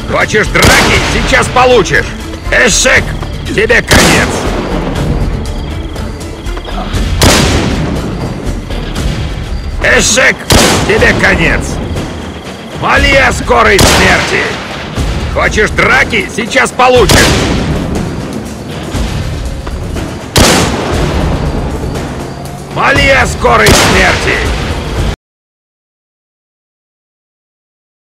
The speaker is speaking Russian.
Хочешь драки? Сейчас получишь! Эшек, тебе конец! Эшек, тебе конец! Моли о скорой смерти! Хочешь драки? Сейчас получишь! Моли о скорой смерти!